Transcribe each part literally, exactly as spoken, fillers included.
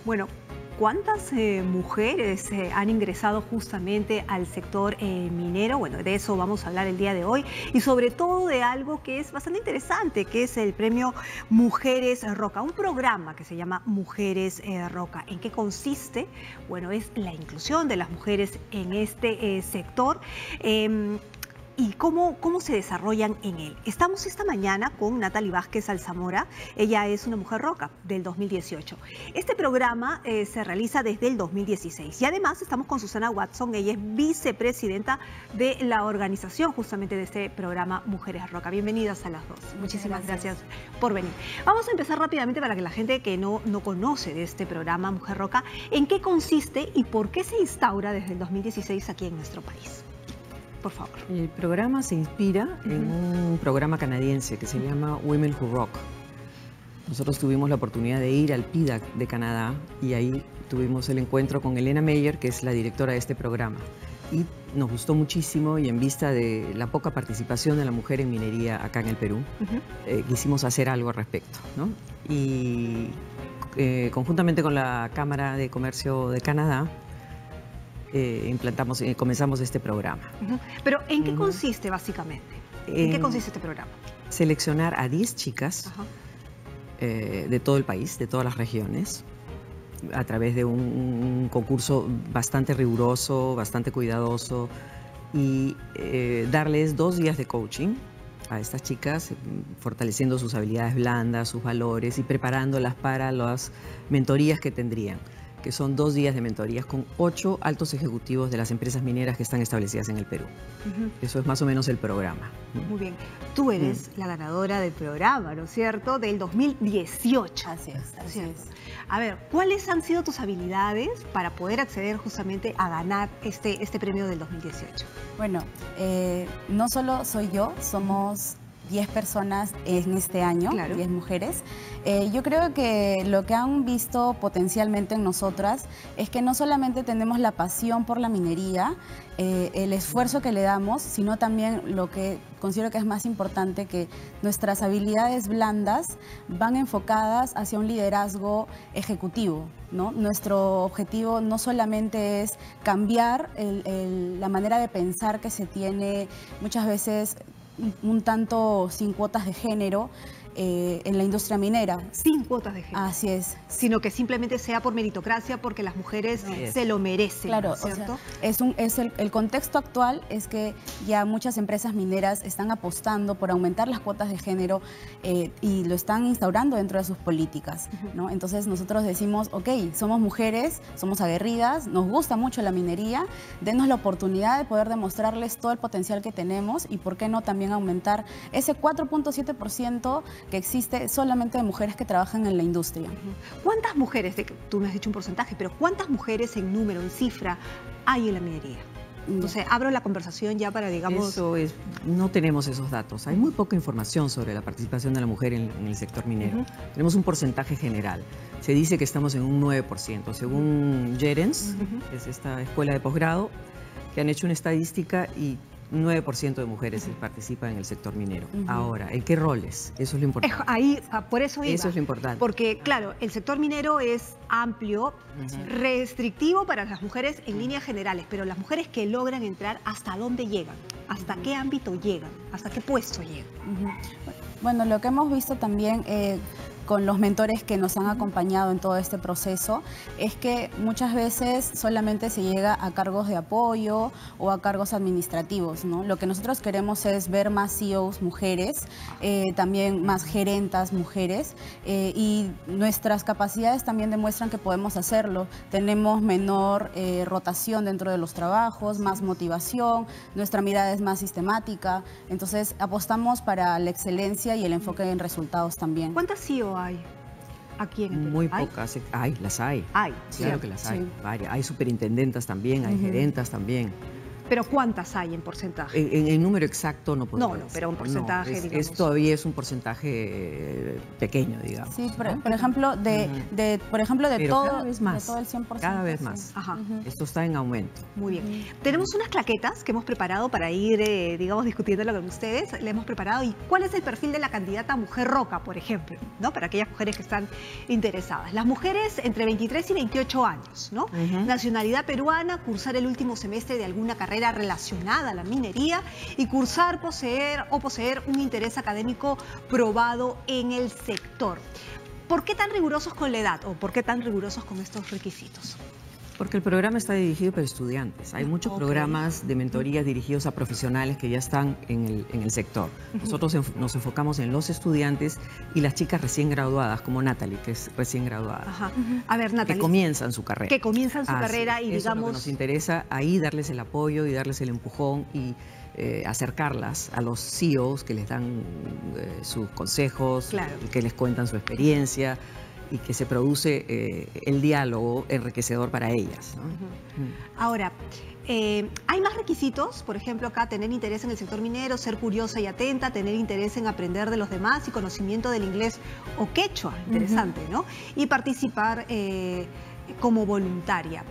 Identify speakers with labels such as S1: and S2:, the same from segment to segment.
S1: Bueno, ¿cuántas eh, mujeres eh, han ingresado justamente al sector eh, minero? Bueno, de eso vamos a hablar el día de hoy y sobre todo de algo que es bastante interesante, que es el premio Mujeres Roca, un programa que se llama Mujeres eh, Roca. ¿En qué consiste? Bueno, es la inclusión de las mujeres en este eh, sector. Eh, ¿Y cómo, cómo se desarrollan en él? Estamos esta mañana con Natalie Vázquez Alzamora. Ella es una mujer roca del dos mil dieciocho. Este programa eh, se realiza desde el dos mil dieciséis. Y además estamos con Susana Watson. Ella es vicepresidenta de la organización justamente de este programa Mujeres Roca. Bienvenidas a las dos. Muchas Muchísimas gracias. gracias por venir. Vamos a empezar rápidamente para que la gente que no, no conoce de este programa Mujer Roca, ¿en qué consiste y por qué se instaura desde el dos mil dieciséis aquí en nuestro país? Por favor.
S2: El programa se inspira uh-huh. en un programa canadiense que se llama Women Who Rock. Nosotros tuvimos la oportunidad de ir al P I D A C de Canadá y ahí tuvimos el encuentro con Elena Meyer, que es la directora de este programa. Y nos gustó muchísimo y en vista de la poca participación de la mujer en minería acá en el Perú, uh-huh. eh, quisimos hacer algo al respecto, ¿no? Y eh, conjuntamente con la Cámara de Comercio de Canadá, Eh, implantamos, eh, comenzamos este programa.
S1: Uh-huh. Pero ¿en qué uh-huh. consiste básicamente? ¿En, ¿En qué consiste este programa?
S2: Seleccionar a diez chicas uh-huh. eh, de todo el país, de todas las regiones, a través de un, un concurso bastante riguroso, bastante cuidadoso, y eh, darles dos días de coaching a estas chicas, fortaleciendo sus habilidades blandas, sus valores y preparándolas para las mentorías que tendrían, que son dos días de mentorías con ocho altos ejecutivos de las empresas mineras que están establecidas en el Perú. Uh-huh. Eso es más o menos el programa.
S1: Muy bien. Tú eres uh-huh. la ganadora del programa, ¿no es cierto?, del dos mil dieciocho.
S3: Así es, así es.
S1: A ver, ¿cuáles han sido tus habilidades para poder acceder justamente a ganar este, este premio del dos mil dieciocho?
S3: Bueno, eh, no solo soy yo, somos diez personas en este año, claro. diez mujeres. Eh, yo creo que lo que han visto potencialmente en nosotras es que no solamente tenemos la pasión por la minería, eh, el esfuerzo que le damos, sino también lo que considero que es más importante, que nuestras habilidades blandas van enfocadas hacia un liderazgo ejecutivo, ¿no? Nuestro objetivo no solamente es cambiar el, el, la manera de pensar que se tiene muchas veces un tanto sin cuotas de género eh, en la industria minera.
S1: Sin cuotas de género.
S3: Así es.
S1: Sino que simplemente sea por meritocracia, porque las mujeres no. se lo merecen,
S3: claro,
S1: ¿cierto?
S3: O sea, es un, es el, el contexto actual es que ya muchas empresas mineras están apostando por aumentar las cuotas de género eh, y lo están instaurando dentro de sus políticas, ¿no? Entonces nosotros decimos, ok, somos mujeres, somos aguerridas, nos gusta mucho la minería, denos la oportunidad de poder demostrarles todo el potencial que tenemos y por qué no también aumentar ese cuatro punto siete por ciento que existe solamente de mujeres que trabajan en la industria.
S1: ¿Cuántas mujeres, de, tú me has dicho un porcentaje, pero cuántas mujeres en número, en cifra, hay en la minería? Entonces, abro la conversación ya para, digamos...
S2: Eso es, no tenemos esos datos. Hay muy poca información sobre la participación de la mujer en, en el sector minero. Uh-huh. Tenemos un porcentaje general. Se dice que estamos en un nueve por ciento. Según Jerens, uh-huh. que es esta escuela de posgrado, que han hecho una estadística y nueve por ciento de mujeres uh-huh. participan en el sector minero. Uh-huh. Ahora, ¿en qué roles? Eso es lo importante.
S1: Ahí, por eso iba.
S2: Eso es lo importante.
S1: Porque, claro, el sector minero es amplio, uh-huh. restrictivo para las mujeres en uh-huh. líneas generales, pero las mujeres que logran entrar, ¿hasta dónde llegan? ¿Hasta uh-huh. qué ámbito llegan? ¿Hasta qué puesto llegan?
S3: Uh-huh. Bueno, lo que hemos visto también... Eh, con los mentores que nos han acompañado en todo este proceso, es que muchas veces solamente se llega a cargos de apoyo o a cargos administrativos, ¿no? Lo que nosotros queremos es ver más C E Os mujeres, eh, también más gerentas mujeres, eh, y nuestras capacidades también demuestran que podemos hacerlo. Tenemos menor eh, rotación dentro de los trabajos, más motivación, nuestra mirada es más sistemática, entonces apostamos para la excelencia y el enfoque en resultados también.
S1: ¿Cuántas C E O hay aquí en el Perú?
S2: Muy pocas. Hay, las hay.
S1: Hay.
S2: Claro
S1: sí,
S2: que las
S1: sí.
S2: hay. Varias. Hay superintendentas también, hay uh-huh. gerentas también.
S1: ¿Pero cuántas hay en porcentaje?
S2: En, en número exacto no podemos.
S1: No, no, pero un porcentaje,
S2: no, es,
S1: digamos.
S2: Es, todavía es un porcentaje pequeño, digamos.
S3: Sí, por,
S2: ¿no?
S3: por ejemplo, de, de, por ejemplo, de,
S2: pero
S3: todo,
S2: cada vez más,
S3: de todo el cien por ciento.
S2: Cada vez
S3: sí.
S2: más.
S1: Ajá.
S3: Uh-huh.
S2: Esto está en aumento.
S1: Muy bien. Uh-huh. Tenemos unas claquetas que hemos preparado para ir, eh, digamos, discutiéndolo con ustedes. Le hemos preparado. ¿Y cuál es el perfil de la candidata mujer roca, por ejemplo? ¿No? Para aquellas mujeres que están interesadas. Las mujeres entre veintitrés y veintiocho años, ¿no? Uh-huh. Nacionalidad peruana, cursar el último semestre de alguna carrera relacionada a la minería y cursar, poseer o poseer un interés académico probado en el sector. ¿Por qué tan rigurosos con la edad o por qué tan rigurosos con estos requisitos?
S2: Porque el programa está dirigido para estudiantes. Hay muchos okay. programas de mentorías dirigidos a profesionales que ya están en el, en el sector. Nosotros enf nos enfocamos en los estudiantes y las chicas recién graduadas, como Natalie, que es recién graduada.
S1: Ajá. A ver, Natalie.
S2: Que comienzan su carrera.
S1: Que comienzan su
S2: Así,
S1: carrera y
S2: eso
S1: digamos...
S2: Es lo que nos interesa ahí darles el apoyo y darles el empujón y eh, acercarlas a los C E Os que les dan eh, sus consejos, claro. que les cuentan su experiencia, y que se produce eh, el diálogo enriquecedor para ellas, ¿no?
S1: Uh-huh. Ahora, eh, ¿hay más requisitos? Por ejemplo, acá tener interés en el sector minero, ser curiosa y atenta, tener interés en aprender de los demás y conocimiento del inglés o quechua, interesante, uh-huh. ¿no? Y participar eh, como voluntaria.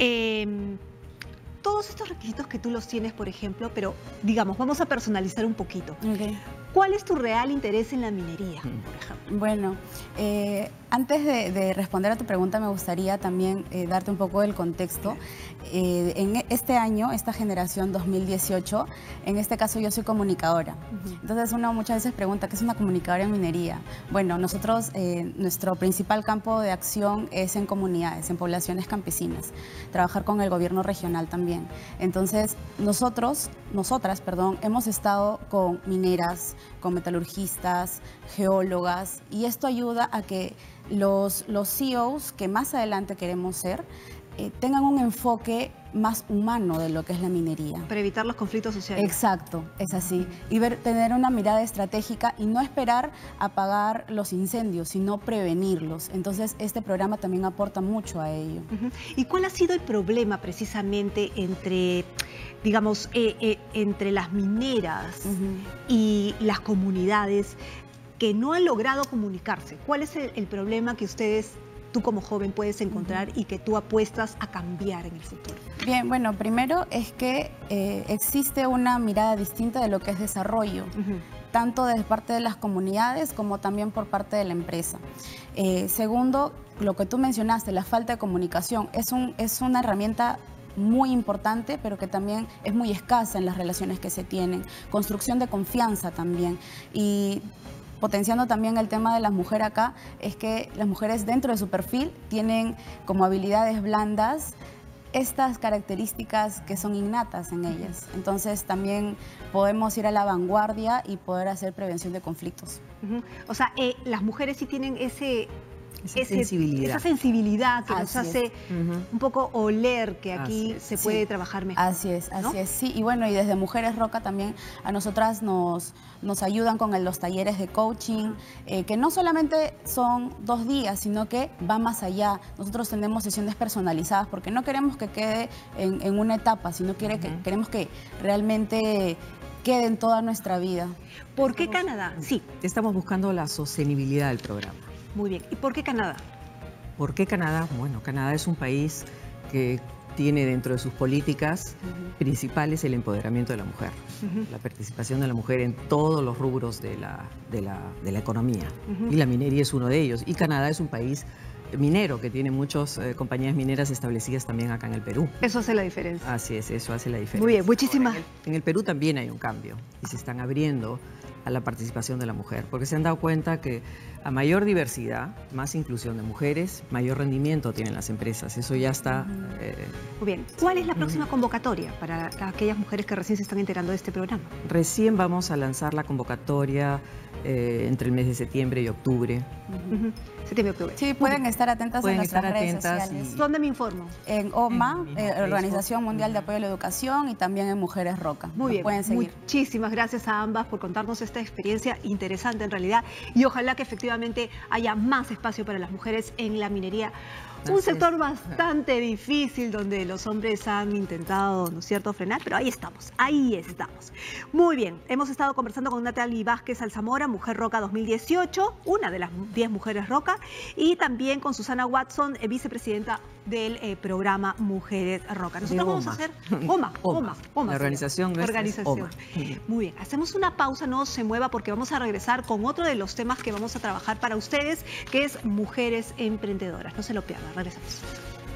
S1: Eh, Todos estos requisitos que tú los tienes, por ejemplo, pero digamos, vamos a personalizar un poquito.
S3: Okay.
S1: ¿Cuál es tu real interés en la minería, por ejemplo?
S3: Bueno, eh, antes de, de responder a tu pregunta, me gustaría también eh, darte un poco del contexto. Eh, en este año, esta generación dos mil dieciocho, en este caso yo soy comunicadora. Uh-huh. Entonces uno muchas veces pregunta, ¿qué es una comunicadora en minería? Bueno, nosotros, eh, nuestro principal campo de acción es en comunidades, en poblaciones campesinas. Trabajar con el gobierno regional también. Entonces, nosotros, nosotras, perdón, hemos estado con mineras, con metalurgistas, geólogas, y esto ayuda a que los, los C E Os que más adelante queremos ser eh, tengan un enfoque más humano de lo que es la minería.
S1: Para evitar los conflictos sociales.
S3: Exacto, es así. Y ver, tener una mirada estratégica y no esperar apagar los incendios, sino prevenirlos. Entonces, este programa también aporta mucho a ello.
S1: Uh-huh. ¿Y cuál ha sido el problema precisamente entre, digamos, eh, eh, entre las mineras uh-huh. y las comunidades que no han logrado comunicarse? ¿Cuál es el, el problema que ustedes, tú como joven, puedes encontrar uh-huh. y que tú apuestas a cambiar en el futuro?
S3: Bien, bueno, primero es que eh, existe una mirada distinta de lo que es desarrollo, uh-huh. tanto de parte de las comunidades como también por parte de la empresa. Eh, segundo, lo que tú mencionaste, la falta de comunicación, es, un, es una herramienta muy importante, pero que también es muy escasa en las relaciones que se tienen. Construcción de confianza también. Y potenciando también el tema de las mujeres acá, es que las mujeres dentro de su perfil tienen como habilidades blandas estas características que son innatas en ellas. Entonces también podemos ir a la vanguardia y poder hacer prevención de conflictos.
S1: Uh-huh. O sea, eh, las mujeres sí tienen ese...
S2: Esa
S1: Ese,
S2: sensibilidad.
S1: Esa sensibilidad que
S3: así
S1: nos hace uh-huh. un poco oler que aquí se puede sí. trabajar mejor.
S3: Así es, así
S1: ¿no?
S3: es, sí. Y bueno, y desde Mujeres Roca también a nosotras nos, nos ayudan con el, los talleres de coaching, eh, que no solamente son dos días, sino que va más allá. Nosotros tenemos sesiones personalizadas porque no queremos que quede en, en una etapa, sino quiere uh-huh. que, queremos que realmente quede en toda nuestra vida.
S1: ¿Por qué Canadá?
S2: Sí, estamos buscando la sostenibilidad del programa.
S1: Muy bien. ¿Y por qué Canadá?
S2: ¿Por qué Canadá? Bueno, Canadá es un país que tiene dentro de sus políticas uh-huh. principales el empoderamiento de la mujer, uh-huh. la participación de la mujer en todos los rubros de la, de la, de la economía. Uh-huh. Y la minería es uno de ellos. Y Canadá es un país minero que tiene muchas eh, compañías mineras establecidas también acá en el Perú.
S1: Eso hace la diferencia.
S2: Así es, eso hace la diferencia.
S1: Muy bien, muchísimas.
S2: Ahora, en, el, en el Perú también hay un cambio y se están abriendo a la participación de la mujer, porque se han dado cuenta que a mayor diversidad, más inclusión de mujeres, mayor rendimiento tienen las empresas. Eso ya está... Eh,
S1: Muy bien. ¿Cuál es la próxima convocatoria para aquellas mujeres que recién se están enterando de este programa?
S2: Recién vamos a lanzar la convocatoria eh, entre el mes de septiembre y octubre.
S1: Uh-huh. Septiembre y octubre.
S3: Sí, pueden estar atentas
S2: pueden
S3: en nuestras
S2: estar
S3: redes
S2: atentas
S3: sociales.
S1: Y... ¿Dónde me informo?
S3: En O M A,
S2: en,
S3: eh, Organización Mundial de Apoyo a la Educación, y también en Mujeres Roca.
S1: Muy bien,
S3: pueden seguir.
S1: Muchísimas gracias a ambas por contarnos esta experiencia interesante en realidad, y ojalá que efectivamente haya más espacio para las mujeres en la minería Un sector bastante difícil donde los hombres han intentado, ¿no es cierto?, frenar, pero ahí estamos, ahí estamos. Muy bien, hemos estado conversando con Natalie Vázquez Alzamora, Mujer Roca dos mil dieciocho, una de las diez mujeres Roca, y también con Susana Watson, eh, vicepresidenta del eh, programa Mujeres Roca. Nosotros
S2: de
S1: vamos a hacer OMA, OMA, OMA.
S2: La organización nuestra
S1: organización.
S2: Es OMA.
S1: Muy bien, hacemos una pausa, no se mueva porque vamos a regresar con otro de los temas que vamos a trabajar para ustedes, que es Mujeres Emprendedoras. No se lo pierdan, regresamos.